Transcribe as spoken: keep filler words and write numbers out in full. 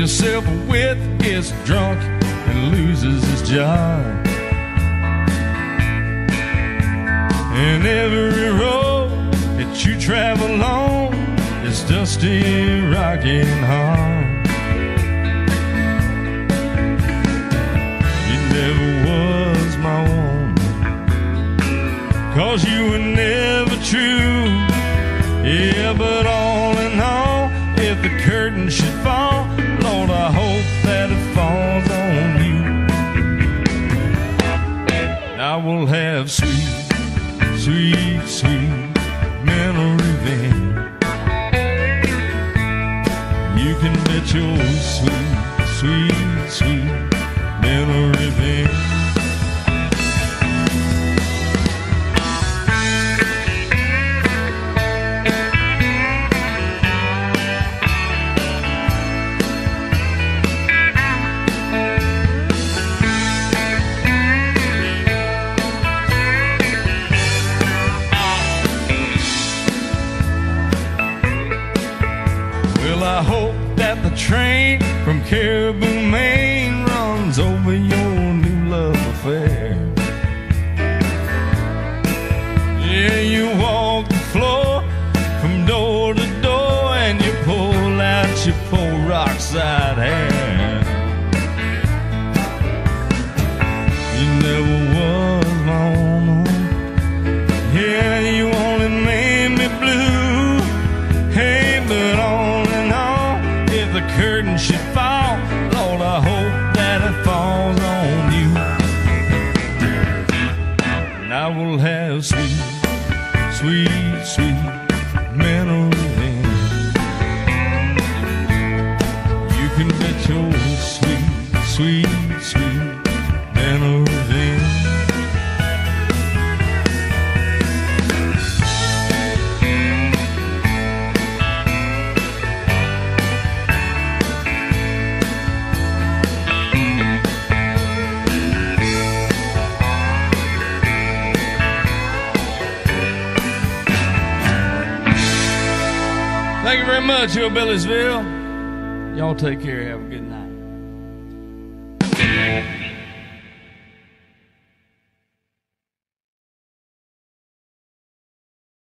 yourself with, gets drunk and loses his job. And every road that you travel on is dusty, rocky, and hard. You never was my woman, 'cause you were never true. Yeah, but all in all, if the curtain should fall, Lord, I hope that it falls on you. And I will have sweet, sweet, sweet memory then. You can bet your sweet, sweet, sweet memory then. I hope that the train from Caribou, Maine runs over your new love affair. Yeah, you walk the floor from door to door and you pull out your poor rock-side hair. You never was my woman. Yeah, you only made me blue. Hey, but all the curtain should fall, Lord, I hope that it falls on you. And I will have sweet, sweet, sweet memory then. You can bet your sweet, sweet, sweet memory then. Thank you very much, Hillbilliesville. Y'all take care. Have a good night.